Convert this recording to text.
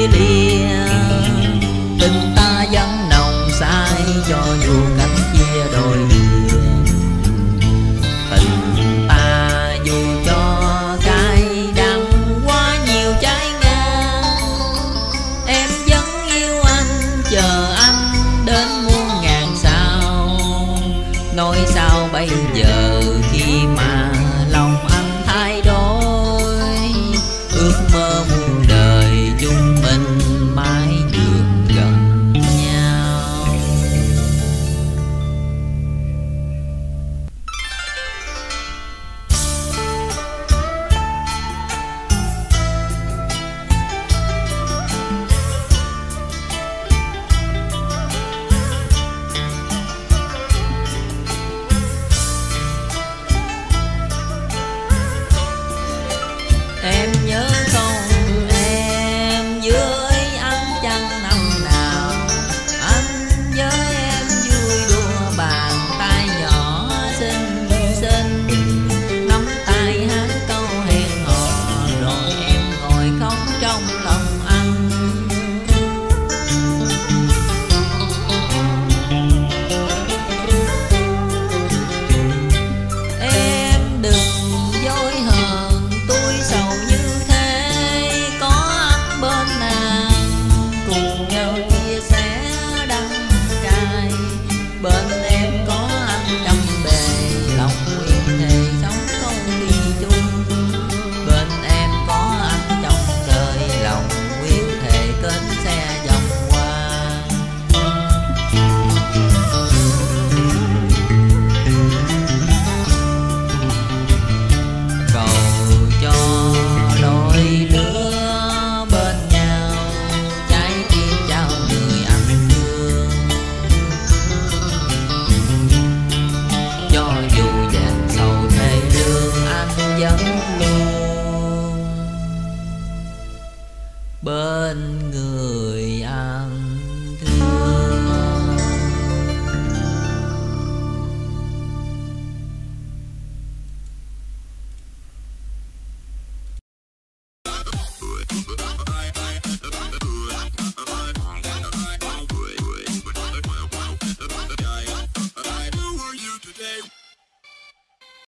chia lìa. Tình ta vẫn nồng say cho dù cách chia đôi đường. Tình ta dù cho cay đắng quá nhiều trái ngang, em vẫn yêu anh, chờ anh đến muôn ngàn sao. Nói sao bây giờ